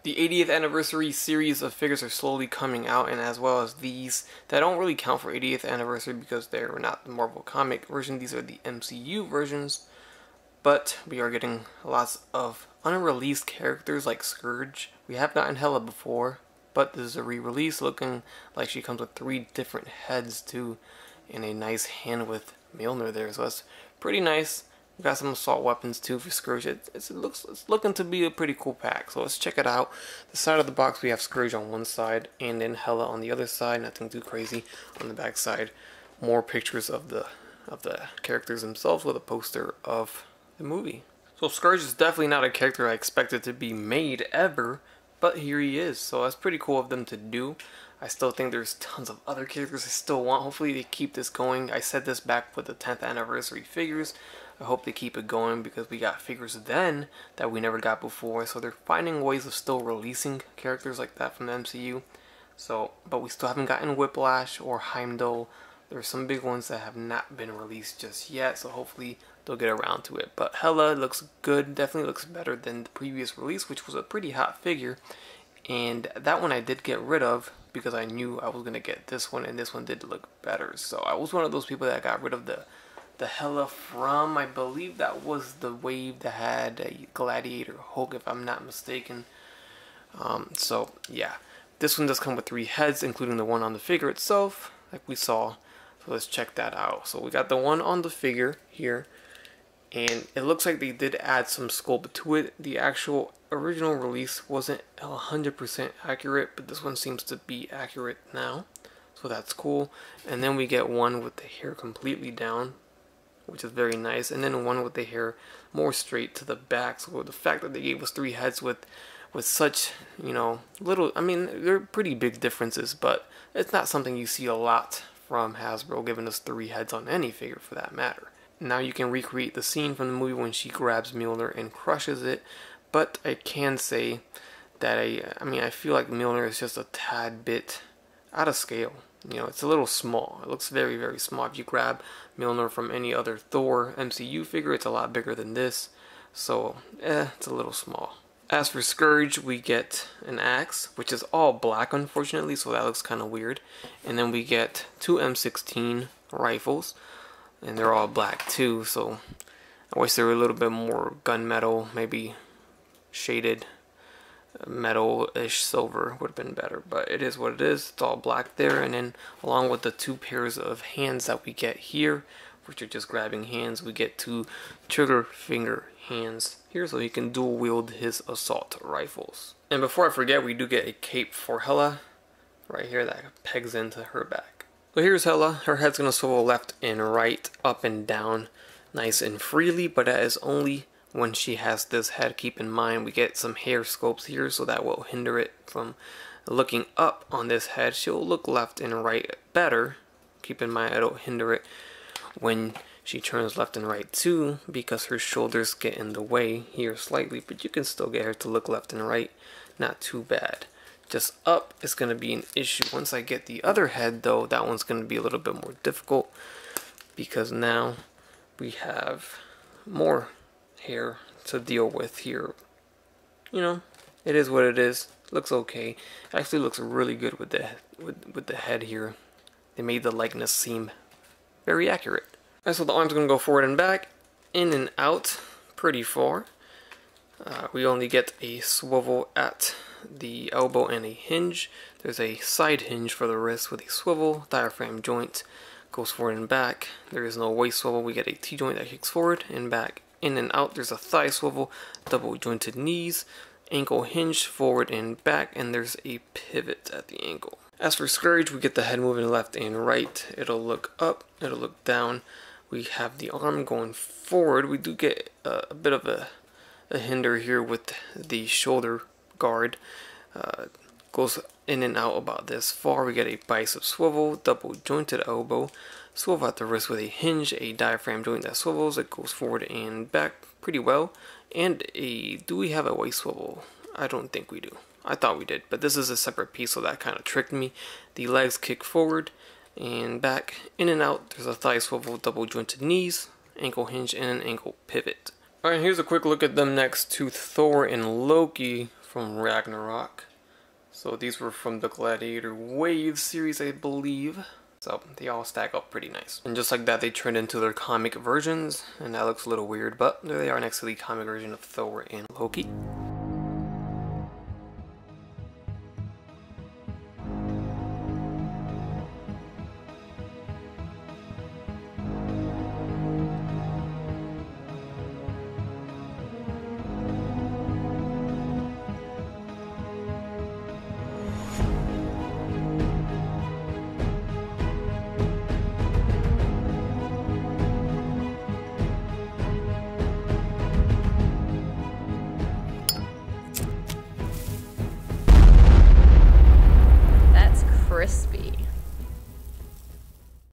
The 80th anniversary series of figures are slowly coming out, and as well as these that don't really count for 80th anniversary because they're not the Marvel comic version. These are the MCU versions. But we are getting lots of unreleased characters like Scourge. We have gotten Hela before, but this is a re-release looking like she comes with 3 different heads too, and a nice hand with Mjolnir there, so that's pretty nice. We got some assault weapons too for Scourge. It's looking to be a pretty cool pack, so let's check it out. The side of the box we have Scourge on one side and then Hela on the other side. Nothing too crazy. On the back side, more pictures of the characters themselves with a poster of the movie. So Scourge is definitely not a character I expected to be made ever, but here he is, so that's pretty cool of them to do. I still think there's tons of other characters I still want. Hopefully they keep this going. I said this back with the 10th anniversary figures. I hope they keep it going because we got figures then that we never got before. So they're finding ways of still releasing characters like that from the MCU. So, but we still haven't gotten Whiplash or Heimdall. There's some big ones that have not been released just yet. So hopefully they'll get around to it. But Hela looks good. Definitely looks better than the previous release, which was a pretty hot figure. And that one I did get rid of because I knew I was going to get this one, and this one did look better. So I was one of those people that got rid of the Hela from, I believe that was the wave that had a Gladiator Hulk, if I'm not mistaken. So yeah, this one does come with 3 heads, including the one on the figure itself, like we saw. So let's check that out. So we got the one on the figure here, and it looks like they did add some sculpt to it. The actual original release wasn't 100% accurate, but this one seems to be accurate now, so that's cool. And then we get one with the hair completely down, which is very nice, and then one with the hair more straight to the back. So the fact that they gave us 3 heads with such, you know, little, I mean, they're pretty big differences, but it's not something you see a lot from Hasbro giving us 3 heads on any figure for that matter. Now you can recreate the scene from the movie when she grabs Mjolnir and crushes it, but I can say that I feel like Mjolnir is just a tad bit out of scale. You know, it's a little small. It looks very, very small. If you grab Mjolnir from any other Thor MCU figure, it's a lot bigger than this. So, it's a little small. As for Scourge, we get an axe, which is all black, unfortunately, so that looks kind of weird. And then we get 2 M16 rifles, and they're all black too, so I wish they were a little bit more gunmetal, maybe shaded metal-ish silver would have been better, but it is what it is. It's all black there, and then along with the 2 pairs of hands that we get here, which are just grabbing hands, we get 2 trigger finger hands here, so he can dual wield his assault rifles. And before I forget, we do get a cape for Hela right here that pegs into her back. So here's Hela. Her head's gonna swivel left and right, up and down, nice and freely, but that is only when she has this head. Keep in mind we get some hair sculpts here, so that will hinder it from looking up on this head. She'll look left and right better. Keep in mind it'll hinder it when she turns left and right too, because her shoulders get in the way here slightly, but you can still get her to look left and right. Not too bad. Just up is going to be an issue. Once I get the other head though, that one's going to be a little bit more difficult, because now we have more hair to deal with here. You know, it is what it is. Looks okay. Actually looks really good with the head here. They made the likeness seem very accurate. Alright, so the arm's gonna go forward and back, in and out, pretty far. We only get a swivel at the elbow and a hinge. There's a side hinge for the wrist with a swivel. Diaphragm joint goes forward and back. There is no waist swivel. We get a T-joint that kicks forward and back. In and out, there's a thigh swivel, double jointed knees, ankle hinge forward and back, and there's a pivot at the ankle. As for Scourge, we get the head moving left and right. It'll look up, it'll look down. We have the arm going forward. We do get a bit of a hinder here with the shoulder guard. Goes in and out about this far. We get a bicep swivel, double jointed elbow, swivel at the wrist with a hinge, a diaphragm joint that swivels. It goes forward and back pretty well. And do we have a waist swivel? I don't think we do. I thought we did, but this is a separate piece, so that kind of tricked me. The legs kick forward and back, in and out. There's a thigh swivel, double jointed knees, ankle hinge, and an ankle pivot. Alright, here's a quick look at them next to Thor and Loki from Ragnarok. So these were from the Gladiator Wave series, I believe. So they all stack up pretty nice. And just like that, they turned into their comic versions, and that looks a little weird, but there they are next to the comic version of Thor and Loki.